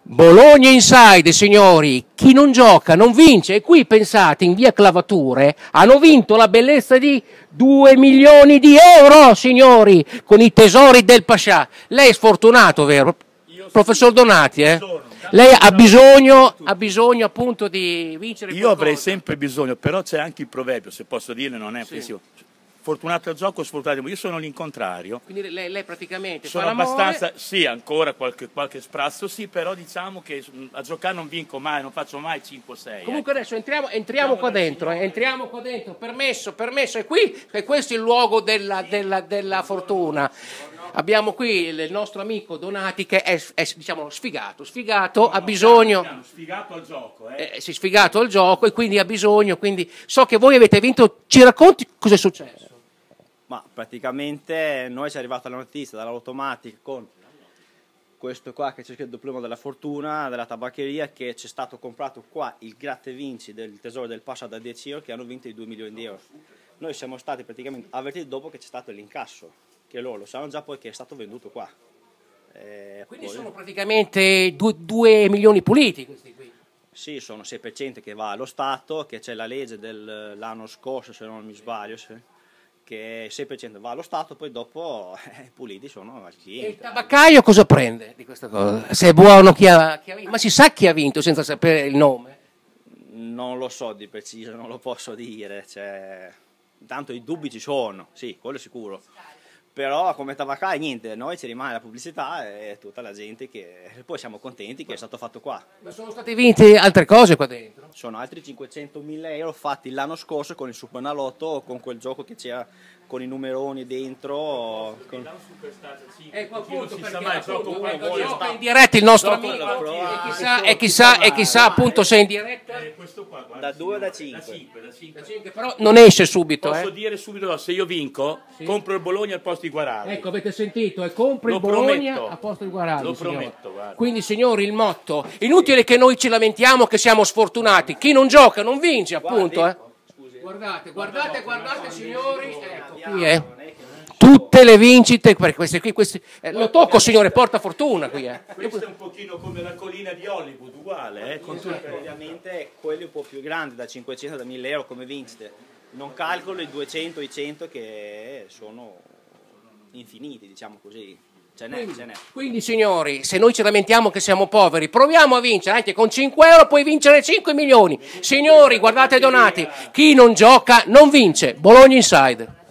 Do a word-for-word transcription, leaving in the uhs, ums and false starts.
Bologna Inside, signori, chi non gioca non vince. E qui pensate, in via Clavature hanno vinto la bellezza di due milioni di euro, signori, con i tesori del Pascià. Lei è sfortunato, vero? Io Professor sì, Donati, eh? Lei ha bisogno, ha bisogno appunto di vincere. Io qualcosa. Avrei sempre bisogno, però c'è anche il proverbio, se posso dirlo, non è offensivo. Sì. Fortunato al gioco, sfortunato. Io sono l'incontrario. Quindi lei, lei praticamente sono abbastanza, sì, ancora qualche, qualche sprazzo, sì, però diciamo che a giocare non vinco mai, non faccio mai cinque o sei. Comunque ecco. Adesso entriamo, entriamo qua dentro, eh, entriamo qua dentro, permesso, permesso, e qui, e questo è il luogo della, della, della fortuna. Abbiamo qui il nostro amico Donati che è, è diciamo sfigato, sfigato, no, ha bisogno, no, sfigato al gioco, eh. Eh, si è sfigato al gioco e quindi ha bisogno, quindi so che voi avete vinto, ci racconti cosa è successo? Ma praticamente noi ci è arrivata la notizia dall'automatica con questo qua che c'è scritto diploma della fortuna della tabaccheria che c'è stato comprato qua il gratta e vinci del tesoro del Pascià da dieci euro che hanno vinto i due milioni di euro. Noi siamo stati praticamente avvertiti dopo che c'è stato l'incasso, che loro lo sanno già poi che è stato venduto qua. E quindi poi sono praticamente due milioni puliti questi qui? Sì, sono sei per cento che va allo Stato, che c'è la legge dell'anno scorso se non mi sbaglio, sì, che sei per cento va allo Stato, poi dopo eh, puliti sono al cliente. E il tabaccaio cosa prende di questa cosa? Se è buono chi ha, chi ha vinto? Ma si sa chi ha vinto senza sapere il nome? Non lo so di preciso, non lo posso dire, cioè, intanto i dubbi ci sono, sì, quello è sicuro. Però come tabaccai niente, noi ci rimane la pubblicità e tutta la gente che poi siamo contenti che è stato fatto qua. Ma sono state vinte altre cose qua dentro? Sono altri cinquecentomila euro fatti l'anno scorso con il Superenalotto, con quel gioco che c'era con i numeroni dentro. Con... Ecco appunto perché appunto, ecco, gioca in diretta il nostro amico e chissà, e chissà, e chissà appunto se è in diretta da due o da cinque. Da cinque. Però non esce subito. Posso eh? dire subito, se io vinco, sì, compro il Bologna al posto di Guaraldi. Ecco, avete sentito, e compri il Bologna prometto. Al posto di Guaraldi. Lo signori. prometto, guarda. Quindi signori, il motto, inutile che noi ci lamentiamo che siamo sfortunati, chi non gioca non vince appunto. Eh? Guardate, guardate, guardate signori, ecco qui eh. Tutte le vincite, queste qui, queste, eh, lo tocco signore, porta fortuna qui eh. Questo è un pochino come la collina di Hollywood, uguale eh, con esatto. Ovviamente quelli un po' più grandi, da cinquecento, da mille euro come vincite, non calcolo i duecento, i cento che sono infiniti, diciamo così. Ce n'è, ce n'è. Quindi signori, se noi ci lamentiamo che siamo poveri, proviamo a vincere anche con cinque euro, puoi vincere cinque milioni. Signori, guardate Donati, chi non gioca non vince. Bologna Inside.